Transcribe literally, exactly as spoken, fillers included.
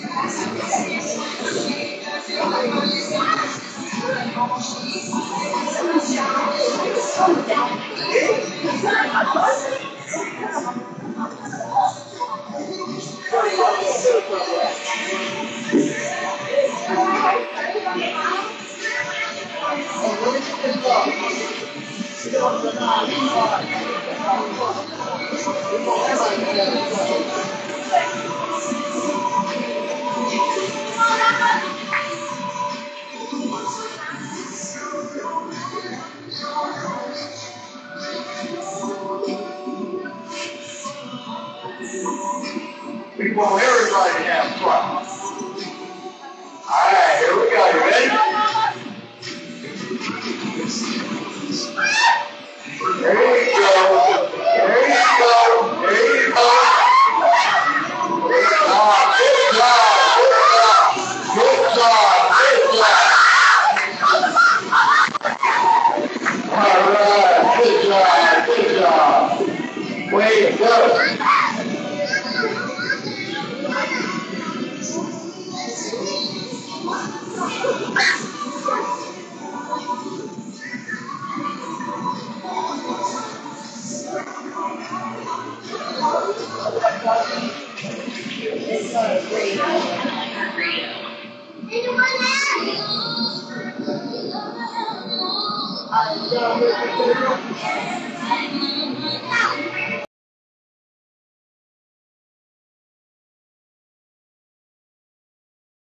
We want everybody to have fun. All right, here we go. You ready? There you go. There you go. There you go. Good job. Good job. Good job. Good job. All right. Good job. Good job. Way to go.